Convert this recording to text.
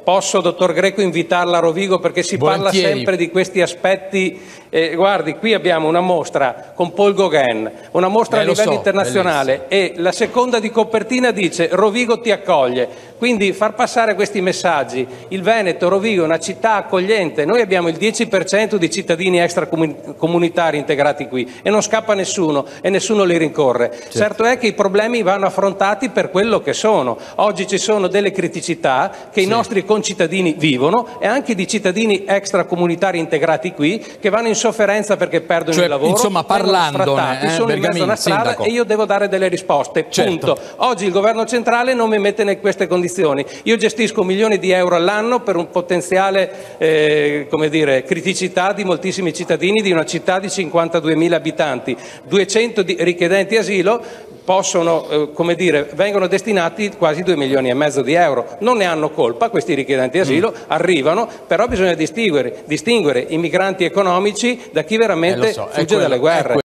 Posso, dottor Greco, invitarla a Rovigo perché si parla sempre di questi aspetti. Guardi, qui abbiamo una mostra con Paul Gauguin, una mostra a livello internazionale, e la seconda di copertina dice Rovigo ti accoglie. Quindi far passare questi messaggi, il Veneto, Rovigo è una città accogliente, noi abbiamo il 10% di cittadini extracomunitari integrati qui e non scappa nessuno e nessuno li rincorre. Certo è che i problemi vanno affrontati per quello che sono. Oggi ci sono delle criticità che i nostri concittadini vivono e anche di cittadini extracomunitari integrati qui che vanno in sofferenza perché perdono il lavoro, insomma, parlandone, sono in mezzo a una strada e io devo dare delle risposte, punto. Oggi il governo centrale non mi mette in queste condizioni. Io gestisco milioni di euro all'anno per un potenziale come dire, criticità di moltissimi cittadini di una città di 52.000 abitanti. 200 richiedenti asilo possono, come dire, vengono destinati quasi 2,5 milioni di euro. Non ne hanno colpa questi richiedenti asilo, arrivano, però bisogna distinguere i migranti economici da chi veramente fugge dalle guerre.